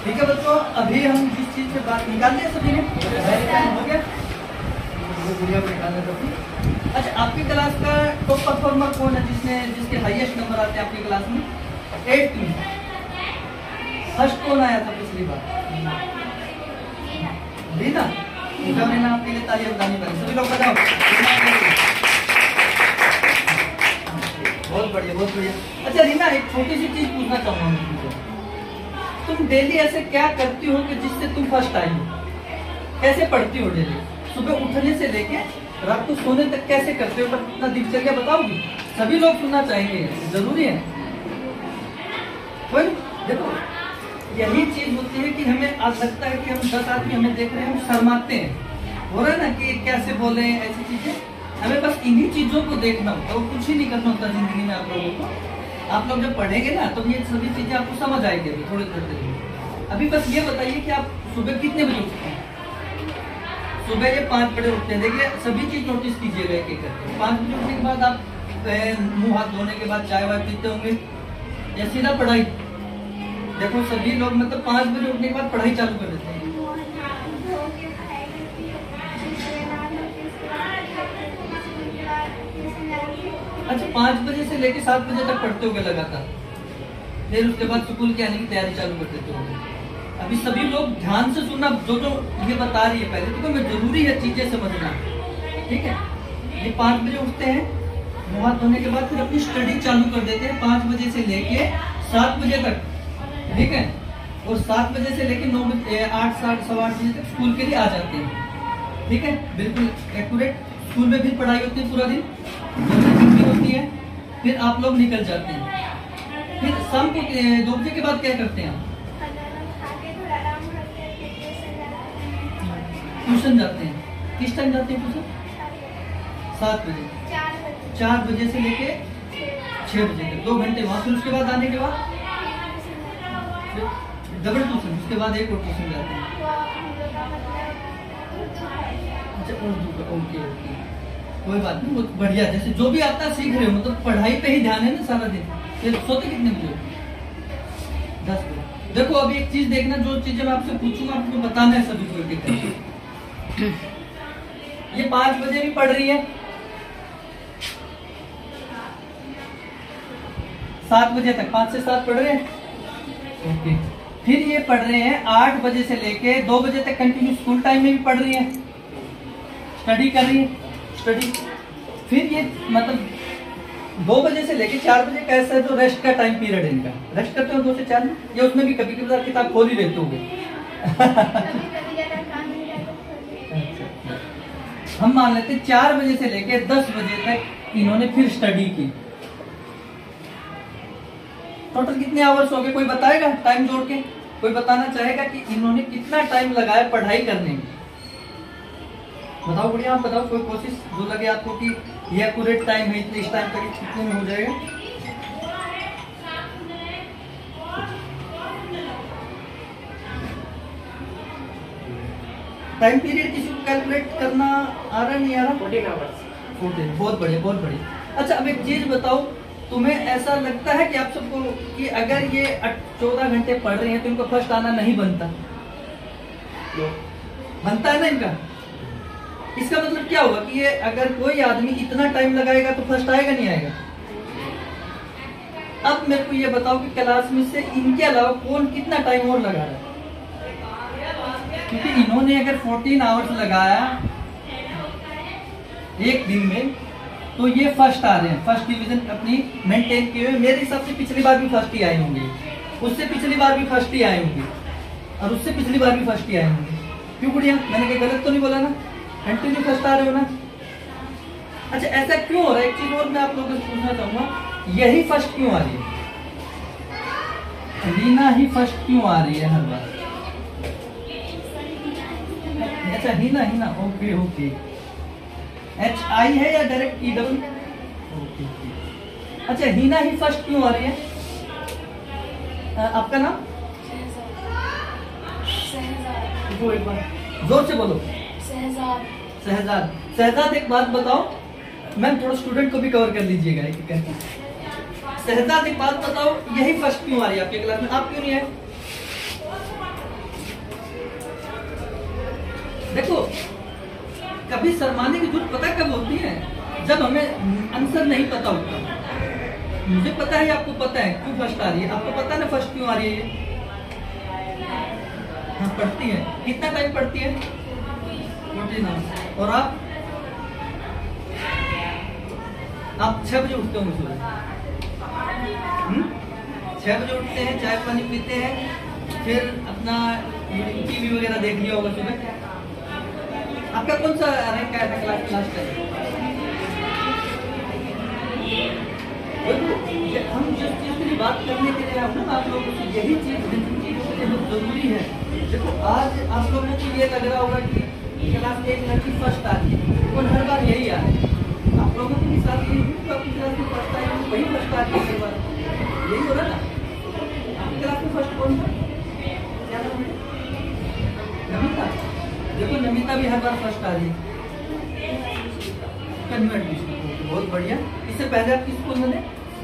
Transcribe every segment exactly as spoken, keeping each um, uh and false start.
ठीक है बच्चों, अभी हम जिस चीज पे बात निकाल दिया सभी ने, हो गया वो गुड़िया को निकालना सभी। अच्छा, आपकी क्लास का टॉप परफॉर्मर कौन है जिसने जिसके हाईएस्ट नंबर आते हैं आपकी क्लास में? एट में फर्स्ट कौन आया था पिछली बार? रीना। रीना आपके लिए तालियां बजानी पड़ेगी, सभी लोग बजाओ। बहुत बढ़िया बहुत बढ़िया। अच्छा रीना, एक छोटी सी चीज पूछना चाहूंगा, तुम डेली ऐसे क्या करती हो कि जिससे तुम फर्स्ट आई हो? कैसे पढ़ती हो डेली? सुबह उठने से लेके रात को सोने तक कैसे करते हो? अपना दिनचर्या बताओगी? सभी लोग सुनना चाहेंगे, जरूरी है। देखो यही चीज होती है कि हमें आज लगता है कि हम दस आदमी हमें देख रहे हैं, हम शर्माते हैं, हो रहा है ना कि कैसे बोले ऐसी चीजें। हमें बस इन्हीं चीजों को देखना होता है, वो कुछ ही नहीं करना होता जिंदगी में। आप लोगों को आप लोग जब पढ़ेंगे ना तो ये सभी चीजें आपको समझ आएगी अभी थोड़ी थोड़ी देर में। अभी बस ये बताइए कि आप सुबह कितने बजे उठते हैं? सुबह ये पाँच बजे उठते हैं। देखिए सभी चीज नोटिस कीजिएगा एक एक करके। पाँच बजे उठने के बाद आप मुंह हाथ धोने के बाद चाय वाय पीते होंगे या सीधा पढ़ाई? देखो सभी लोग मतलब पाँच बजे उठने के बाद पढ़ाई चालू कर देते हैं। अच्छा, पाँच बजे से लेके सात बजे तक पढ़ते होगे लगातार, फिर उसके बाद स्कूल के आने की तैयारी चालू कर देते होगे। अभी सभी लोग ध्यान से सुनना, जो जो ये बता रही है पहले तो मैं जरूरी है चीजें समझना, ठीक है? ये पाँच बजे उठते हैं, मुँह हाथ धोने के बाद फिर अपनी स्टडी चालू कर देते हैं पाँच बजे से लेके सात बजे तक, ठीक है? और सात बजे से लेके नौ बजे आठ साढ़े सवा आठ बजे तक स्कूल के लिए आ जाते हैं, ठीक है? बिल्कुल एक्यूरेट। स्कूल में भी पढ़ाई होती है पूरा दिन, छुट्टी होती है, फिर आप लोग निकल जाते हैं। फिर शाम को दो बजे के बाद क्या करते हैं? ट्यूशन जाते हैं। किस टाइम जाते हैं ट्यूशन? सात बजे चार बजे से लेके छह बजे तक, दो घंटे वहां। फिर उसके बाद आने के बाद डबल ट्यूशन, उसके बाद एक और ट्यूशन जाते हैं। अच्छा उर्दू का, ओके ओके, कोई बात नहीं, बहुत बढ़िया। जैसे जो भी आता है सीख रहे हो, मतलब पढ़ाई पे ही ध्यान है ना सारा दिन। फिर सोते कितने बजे? दस बजे। देखो अभी एक चीज देखना, जो चीजें मैं आपसे पूछूंगा आपको बताना है सभी को। ये पांच बजे भी पढ़ रही है, सात बजे तक, पांच से सात पढ़ रहे हैं, ओके। फिर ये पढ़ रहे हैं आठ बजे से लेके दो बजे तक कंटिन्यू, स्कूल टाइम में भी पढ़ रही है, स्टडी कर रही है, स्टडी। फिर ये मतलब दो बजे से लेके चार बजे का ऐसा है तो रेस्ट का टाइम पीरियड है इनका। रेस्ट करते हो दो से चार में, या उसमें भी कभी कभी किताब खोल ही लेते होंगे। हम मान लेते चार बजे से लेके दस बजे तक इन्होंने फिर स्टडी की। टोटल कितने आवर्स हो गए? कोई बताएगा टाइम जोड़ के? कोई बताना चाहेगा कि इन्होंने कितना टाइम लगाया पढ़ाई करने में? बताओ बढ़िया, आप बताओ कोई कोशिश जो लगे आपको कि ये एक्यूरेट टाइम है, इतने इस टाइम तक कितने में हो जाएगा? टाइम पीरियड किसी को कैलकुलेट करना आ रहा नहीं आ रहा? Fourteen hours. फोर्टीन, बहुत बढ़िया बहुत बढ़िया। अच्छा अब एक चीज बताओ, तुम्हें ऐसा लगता है कि आप सबको कि अगर ये चौदह घंटे पढ़ रहे हैं तो इनको फर्स्ट आना नहीं बनता? बनता है ना इनका। इसका मतलब क्या होगा कि ये अगर कोई आदमी इतना टाइम लगाएगा तो फर्स्ट आएगा नहीं आएगा? अब मेरे को ये बताओ कि क्लास में से इनके अलावा कौन कितना टाइम और लगा रहा है? क्योंकि इन्होंने अगर चौदह आवर्स लगाया एक दिन में तो ये फर्स्ट आ रहे हैं, फर्स्ट डिवीजन अपनी मेंटेन किए हुए। मेरे हिसाब से पिछली बार भी फर्स्ट ही आए होंगे, उससे पिछली बार भी फर्स्ट ही आए होंगे, और उससे पिछली बार भी फर्स्ट ही आए होंगे। क्यों गुड़िया, मैंने कोई गलत तो नहीं बोला ना? कंटिन्यू फर्स्ट आ रहे हो ना? अच्छा ऐसा क्यों हो रहा है? एक चीज और मैं आप लोगों से पूछना चाहूंगा, यही फर्स्ट क्यों आ रही है? रीना ही फर्स्ट क्यों आ रही है हर बार? अच्छा Heena Heena, okay okay. H I है या direct E double? Okay okay. अच्छा हीना ही फर्स्ट क्यों आ रही है? आ, आपका नाम? वो एक बार जोर से बोलो। शहजाद। शहजाद। शहजाद एक बात बताओ, मैम थोड़ा स्टूडेंट को भी कवर कर लीजिएगा एक करके। शहजाद एक बात बताओ, यही फर्स्ट क्यों आ रही है आपके क्लास में? आप क्यों नहीं आए? देखो कभी शर्माने की जरूरत पता कब होती है, जब हमें आंसर नहीं पता होता। मुझे पता है, आपको पता है क्यों फर्स्ट आ रही है, आपको पता है ना फर्स्ट क्यों आ रही है ये। हाँ पढ़ती है, कितना टाइम पढ़ती है, फोर्टीन आवर्स। और आप आप छह बजे उठते होंगे सुबह, छह बजे उठते हैं, चाय पानी पीते हैं, फिर अपना टीवी वगैरह देख लिया होगा सुबह। आपका कौन सा रैंक आया था क्लास लास्ट टाइम? हम जिस चीज के लिए बात करने के लिए आए ना आप लोगों से, यही चीज जिन चीजों के लिए बहुत जरूरी है। देखो आज आप लोगों को ये लग रहा होगा कि क्लास एक लड़की फर्स्ट आ रही है और हर बार यही आ रही है। आप लोगों के साथ यही तो आपकी क्लास में फर्स्ट आई है, वही फर्स्ट आ रही है हर बार, यही हो रहा ना। आपकी क्लास में फर्स्ट कौन था, क्या नाम है? नमिता। देखो नमिता भी हर बार फर्स्ट आ रही है, कन्वर्ट बहुत बढ़िया। इससे पहले आप किस स्कूल में थे?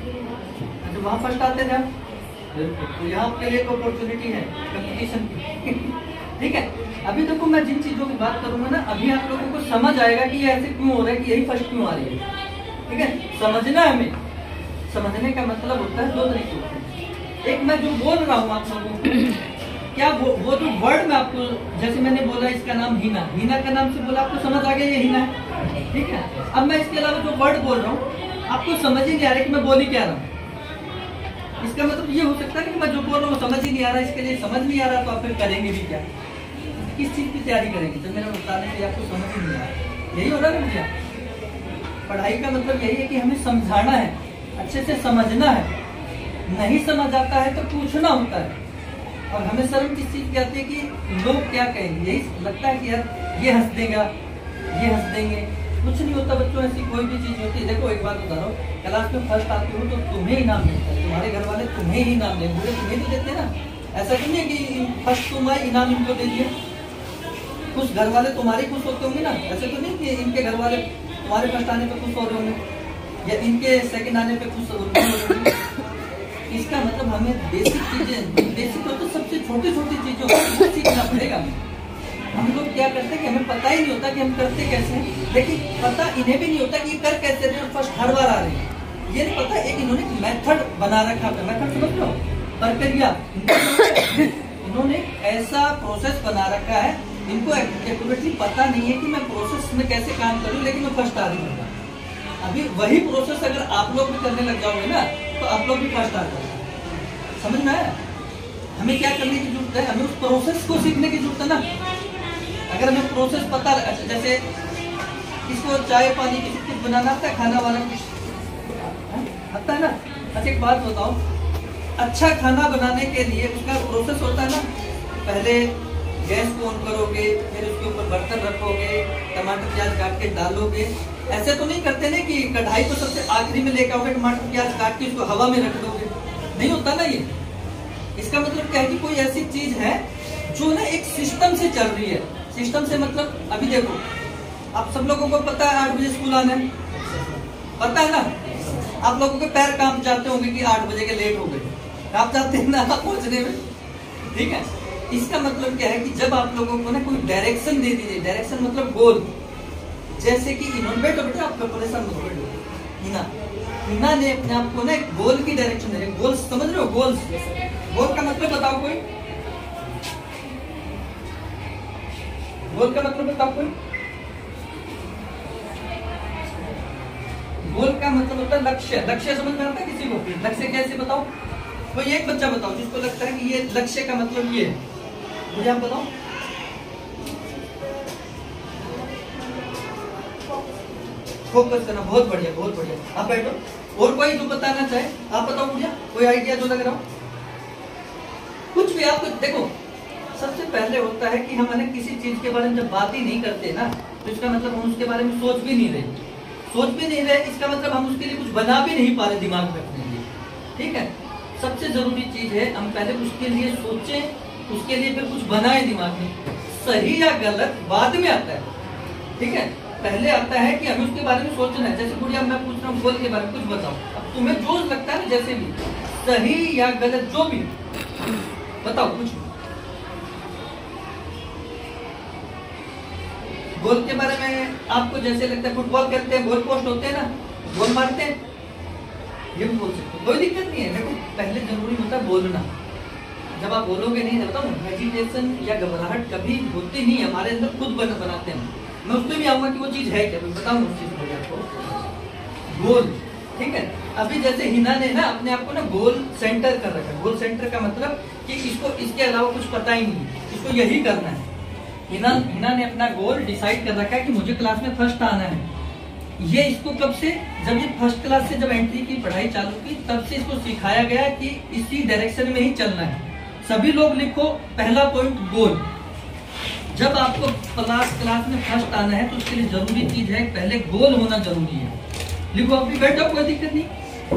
तो वहाँ फर्स्ट आते थे आप, तो यहाँ आपके लिए एक अपॉर्चुनिटी है कंपटीशन की। ठीक है, अभी देखो मैं जिन चीजों की बात करूंगा ना, अभी आप लोगों को समझ आएगा कि ये ऐसे क्यों हो रहा है, कि यही फर्स्ट क्यों आ रही है। ठीक है, समझना है हमें। समझने का मतलब होता है दो तरीके होते हैं। एक मैं जो बोल रहा हूँ आप लोगों को, क्या वो वो जो वर्ड में आपको, जैसे मैंने बोला इसका नाम हीना, हीना का नाम से बोला, आपको समझ आ गया ये हीना है। ठीक है, अब मैं इसके अलावा जो वर्ड बोल रहा हूँ आपको समझ ही नहीं आ रहा कि मैं बोल ही क्या रहा हूँ। इसका मतलब ये हो सकता है कि मैं जो बोल रहा हूँ समझ ही नहीं आ रहा, इसके लिए समझ नहीं आ रहा तो आप फिर करेंगे भी क्या, किस चीज की तैयारी करेंगे जब मेरा बताने के लिए आपको समझ ही नहीं आ रहा। यही हो रहा है मुझे, पढ़ाई का मतलब यही है कि हमें समझाना है, अच्छे से समझना है। नहीं समझ आता है तो पूछना होता है। और हमें शर्म किस चीज की आती है कि लोग क्या कहेंगे, यही लगता है कि यार ये हंस देगा, ये हंस देंगे। कुछ नहीं होता बच्चों, ऐसी कोई भी चीज होती है। देखो एक बात बता रहा हूँ, क्लास में फर्स्ट आते हो तो तुम्हें इनाम मिलता है, तुम्हारे घर वाले तुम्हें ही इनाम देंगे, पूरे तुम्हें तो देते ना। ऐसा तो नहीं है कि फर्स्ट तुम आए इनाम इनको दे दिए। कुछ घर वाले तुम्हारे खुश होते होंगे ना, ऐसे तो नहीं कि इनके घर वाले तुम्हारे फर्स्ट आने पे खुश हो रहे होंगे या इनके सेकंड आने पे खुश हो रहे होंगे। इसका मतलब हमें बेसिक चीजें, बेसिक तो सबसे छोटी छोटी चीजों को सीखना पड़ेगा। हम लोग क्या करते हैं कि हमें पता ही नहीं होता कि हम करते कैसे हैं, लेकिन पता इन्हें भी नहीं होता कि कर कैसे रहे और फर्स्ट हर बार आ रहे हैं। ये नहीं पता, एक इन्होंने मेथड बना रखा है। मेथड समझ लो, प्रक्रिया। इन्होंने ऐसा प्रोसेस बना रखा है, इनको एक्यूरेटली पता नहीं है कि मैं प्रोसेस में कैसे काम करूं, लेकिन मैं फर्स्ट आ रही हूँ। अभी वही प्रोसेस अगर आप लोग भी करने लग जाओगे ना तो आप लोग भी फर्स्ट आ जाओगे। समझ में आया? हमें क्या करने की जरूरत है, हमें उस प्रोसेस को सीखने की जरूरत है ना। अगर हमें प्रोसेस पता, जैसे इसको चाय पानी की कुछ बनाना आता है, खाना वाना कुछ आता है ना। अच्छा एक बात बताओ, अच्छा खाना बनाने के लिए उसका प्रोसेस होता है ना। पहले गैस को ऑन करोगे, फिर उसके ऊपर बर्तन रखोगे, टमाटर प्याज काट के डालोगे। ऐसे तो नहीं करते ना कि कढ़ाई को सबसे आखिरी में लेकर आओगे, टमाटर प्याज काट के उसको हवा में रख दोगे, नहीं होता ना ये। इसका मतलब क्या है कि कोई ऐसी चीज है जो ना एक सिस्टम से चल रही है। सिस्टम से मतलब अभी देखो, आप सब लोगों को पता है आठ बजे स्कूल आना है, पता है ना। आप लोगों के पैर कांप जाते होंगे कि आठ बजे के लेट हो गए, कांप जाते हैं ना पहुंचने में। ठीक है, इसका मतलब क्या है कि जब आप लोगों को ना कोई डायरेक्शन दे दी जाए, डायरेक्शन मतलब गोल। जैसे कि इन्होंने, बैठो बेटा आपका परेशान मत हो, हिना हिना ने अपने आप को ना एक गोल की डायरेक्शन दे, गोल समझ रहे हो? गोल्स, गोल का मतलब बताओ कोई, गोल का मतलब बताओ कोई। गोल का मतलब होता है लक्ष्य। लक्ष्य समझ में आता है किसी को? लक्ष्य कैसे बताओ? कोई एक बच्चा बताओ जिसको लगता है कि ये लक्ष्य का मतलब ये है, मुझे आप बताओ। फोकस करना, बहुत बढ़िया बहुत बढ़िया। आप बैठो। और कोई जो बताना चाहे आप बताओ मुझे, कोई आइडिया जो लग रहा हो, कुछ भी। आपको देखो, सबसे पहले होता है कि हम ना किसी चीज के बारे में जब बात ही नहीं करते ना, तो इसका मतलब हम उसके बारे में सोच भी नहीं रहे। सोच भी नहीं रहे इसका मतलब हम उसके लिए कुछ बना भी नहीं पा रहे दिमाग में अपने लिए। ठीक है, सबसे जरूरी चीज है हम पहले उसके लिए सोचें, उसके लिए फिर कुछ बनाए दिमाग में। सही या गलत बाद में आता है। ठीक है, पहले आता है कि हमें उसके बारे में सोचना है। जैसे गुड़िया मैं पूछ रहा हूँ गोल के बारे में कुछ बताओ, अब तुम्हें जो लगता है ना, जैसे भी सही या गलत जो भी बताओ कुछ। गोल के बारे में आपको जैसे लगता है फुटबॉल खेलते हैं, गोल पोस्ट होते हैं ना, गोल मारते हैं, ये भी बोल सकते हो, कोई दिक्कत नहीं है। देखो पहले जरूरी होता है बोलना। जब आप बोलोगे नहीं, बताऊँ हेजिटेशन या घबराहट कभी होती नहीं, हमारे अंदर खुद बन बनाते हैं। मैं उसमें भी आऊँगा कि वो चीज़ है क्या, बताऊँ उस चीज़ को आपको। गोल, ठीक है। अभी जैसे हिना ने ना अपने आप को ना गोल सेंटर कर रखा है। गोल सेंटर का मतलब कि इसको इसके अलावा कुछ पता ही नहीं, इसको यही करना है। हिना हिना ने अपना गोल डिसाइड कर रखा है कि मुझे क्लास में फर्स्ट आना है। ये इसको कब से, जब ये फर्स्ट क्लास से जब एंट्री की पढ़ाई चालू की, तब से इसको सिखाया गया कि इसी डायरेक्शन में ही चलना है। सभी लोग लिखो पहला पॉइंट गोल। जब आपको क्लास क्लास में फर्स्ट आना है तो उसके लिए जरूरी चीज है पहले गोल होना जरूरी है। लिखो, आप भी बैठो, कोई दिक्कत नहीं।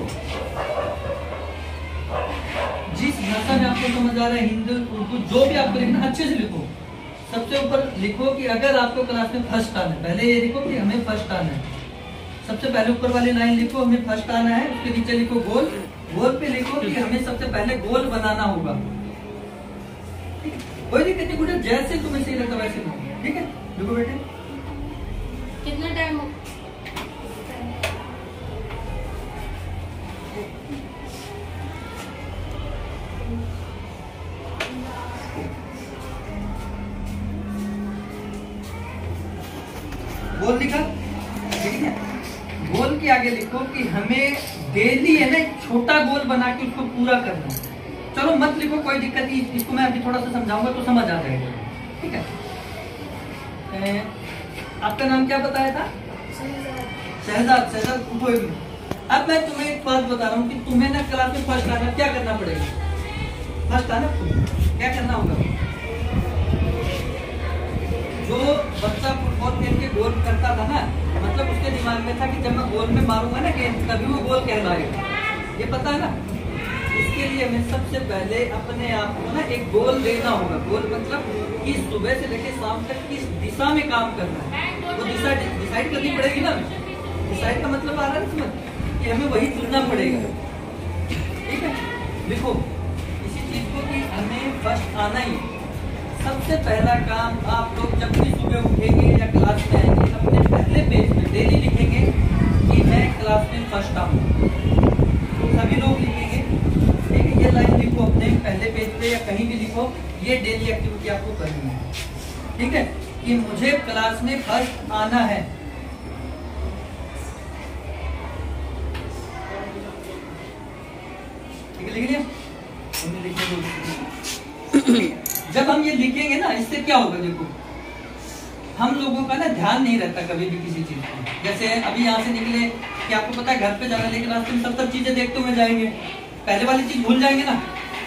जिस भाषा में आपको समझ आ रहा है, हिंदी उर्दू जो भी आपको लिखना अच्छे से लिखो। सबसे ऊपर लिखो कि अगर आपको क्लास में फर्स्ट आना है, पहले ये लिखो कि हमें फर्स्ट आना है। सबसे पहले ऊपर वाली लाइन लिखो हमें फर्स्ट आना है, उसके नीचे लिखो गोल। गोल पे लिखो कि हमें सबसे पहले गोल बनाना होगा। कोई दिक्कत नहीं बेटा, जैसे तुम्हें सही लगता वैसे लिखो, ठीक है। लिखो बेटे। कितना टाइम? गोल लिखा, ठीक है। गोल के आगे लिखो कि हमें डेली है ना एक छोटा गोल बना के उसको पूरा करना है। चलो मत लिखो, कोई दिक्कत नहीं, इसको मैं अभी थोड़ा सा समझाऊंगा तो समझ आ जाएगा, ठीक है। ए, आपका नाम क्या बताया था? शहजाद। शहजाद उठो एक मिनट। अब मैं तुम्हें एक बात बता रहा हूँ कि तुम्हें ना क्लास में फर्स्ट आना, क्या करना पड़ेगा? फर्स्ट आना क्या करना होगा? जो बच्चा फुटबॉल खेल के गोल करता था ना, मतलब उसके दिमाग में था कि जब मैं गोल में मारूंगा ना गेंद तभी वो गोल कहलाएगा, ये पता है ना। इसके लिए हमें सबसे पहले अपने आप को ना एक गोल देना होगा। गोल मतलब कि सुबह से लेकर शाम तक किस दिशा में काम करना है, वो दिशा डिसाइड करनी पड़ेगी ना। डिसाइड का मतलब आ रहा है समझ कि हमें वही चुनना पड़ेगा, ठीक है। लिखो इसी चीज को कि हमें फर्स्ट आना ही। सबसे पहला काम आप लोग जब भी सुबह उठेंगे या क्लास में आएंगे, अपने पहले पेज पे डेली लिखेंगे कि मैं क्लास में फर्स्ट आऊंगा। सभी लोग लिखेंगे, ठीक है। ये लाइन लिखो अपने पहले पेज पे या कहीं भी लिखो, ये डेली एक्टिविटी आपको करनी है, ठीक है, कि मुझे क्लास में फर्स्ट आना है। ठीक है, लिख लिया? जब हम ये लिखेंगे ना, इससे क्या होगा? देखो हम लोगों का ना ध्यान नहीं रहता कभी भी किसी चीज को। जैसे अभी यहाँ से निकले कि आपको पता है घर पे जाना, लेकिन रास्ते में सत्तर चीजें देखते हुए जाएंगे, पहले वाली चीज भूल जाएंगे ना।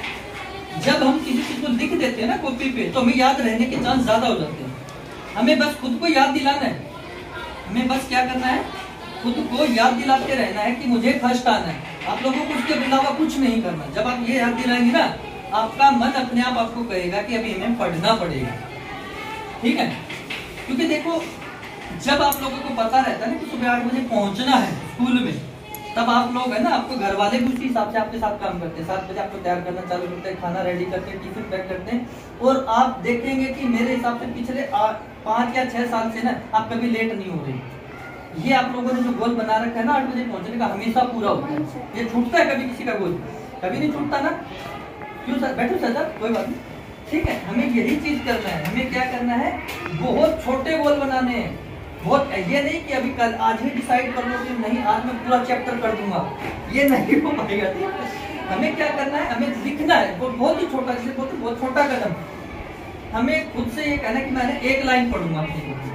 जब हम किसी चीज को लिख देते हैं ना कॉपी पे, तो हमें याद रहने के चांस ज्यादा हो जाते हैं। हमें बस खुद को याद दिलाना है, हमें बस क्या करना है, खुद को याद दिलाते रहना है कि मुझे फर्स्ट आना है। आप लोगों को उसके अलावा कुछ नहीं करना। जब आप ये याद दिलाएंगे ना, आपका मन अपने आप आपको कहेगा कि अभी हमें पढ़ना पड़ेगा, ठीक है। क्योंकि देखो जब आप लोगों को पता रहता है ना कि सुबह आठ बजे पहुंचना है स्कूल में, तब आप लोग है ना, आपको घर वाले भी उसी हिसाब से आपके साथ काम करते हैं। सात बजे आपको तैयार करना चालू करते हैं, खाना रेडी करते हैं, टिफिन पैक करते हैं। और आप देखेंगे कि मेरे हिसाब से पिछले पाँच या छह साल से ना आप कभी लेट नहीं हो रही। ये आप लोगों ने जो गोल बना रखा है ना आठ बजे पहुंचने का, हमेशा पूरा होता है। ये छूटता है कभी किसी का गोल? कभी नहीं छूटता ना। क्यों सर? बैठो सर, सर कोई बात नहीं, ठीक है। हमें यही चीज करना है। हमें क्या करना है, बहुत छोटे गोल बनाने हैं। बहुत, ये नहीं कि अभी कल आज ही डिसाइड कर लो कि नहीं आज मैं पूरा चैप्टर कर दूंगा, ये नहीं हो पाएगा। हमें क्या करना है, हमें लिखना है बहुत ही छोटा, जैसे बहुत बहुत छोटा कदम। हमें खुद से ये कहना है कि मैंने एक लाइन पढ़ूंगा अपनी बुक,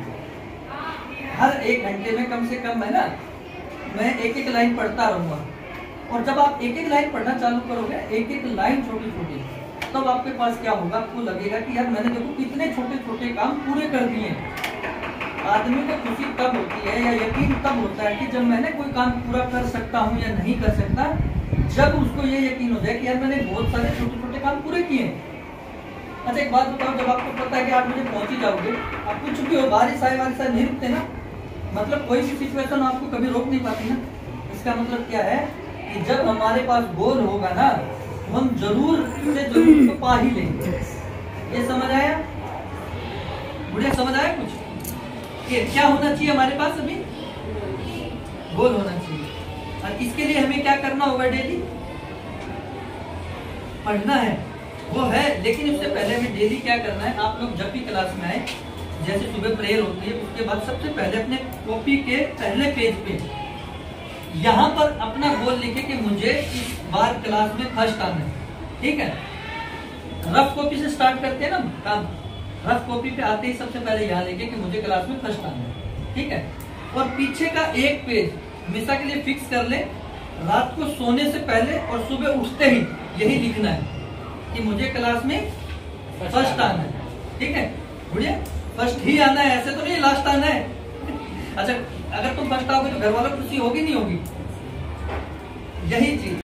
हर एक घंटे में कम से कम है ना, मैं एक एक लाइन पढ़ता रहूंगा। और जब आप एक एक लाइन पढ़ना चालू करोगे, एक एक लाइन छोटी छोटी, तब आपके पास क्या होगा, आपको लगेगा कि यार मैंने देखो कितने छोटे छोटे काम पूरे कर दिए। आदमी को खुशी तब होती है या यकीन तब होता है कि जब मैंने कोई काम पूरा कर सकता हूँ या नहीं कर सकता, जब उसको ये यकीन हो जाए कि यार मैंने बहुत सारे छोटे छोटे काम पूरे किए। अच्छा एक बात बताओ, जब आपको पता है कि आठ बजे पहुंच ही जाओगे, आप कुछ भी हो, बारिश आए बारिश आए नहीं रुकते ना, मतलब कोई भी सिचुएशन आपको कभी रोक नहीं पाती ना। इसका मतलब क्या है कि जब हमारे पास गोल होगा ना, तो हम जरूर से जरूर उसको पा ही लेंगे। ये समझ आया? बुढ़िया समझ आया कुछ? ये क्या होना चाहिए हमारे पास अभी? गोल होना चाहिए। और इसके लिए हमें क्या करना होगा? डेली पढ़ना है, वो है। लेकिन उससे पहले हमें डेली क्या करना है? आप लोग जब भी क्लास में आए, जैसे सुबह प्रेयर होती है, उसके बाद सबसे पहले अपने कॉपी के पहले पेज पे यहाँ पर अपना गोल लिखे कि मुझे इस बार क्लास में फर्स्ट आना है। ठीक है, रफ कॉपी से स्टार्ट करते हैं ना काम। रफ कॉपी पे आते ही सबसे पहले यहाँ लिखे कि मुझे क्लास में फर्स्ट आना है। ठीक है, और पीछे का एक पेज हमेशा के लिए फिक्स कर ले। रात को सोने से पहले और सुबह उठते ही यही लिखना है कि मुझे क्लास में फर्स्ट आना है। ठीक है बढ़िया, फर्स्ट ही आना है, ऐसे तो नहीं लास्ट आना है। अच्छा, अगर तुम फर्स्ट आओगे तो घर वालों को खुशी होगी नहीं होगी? यही चीज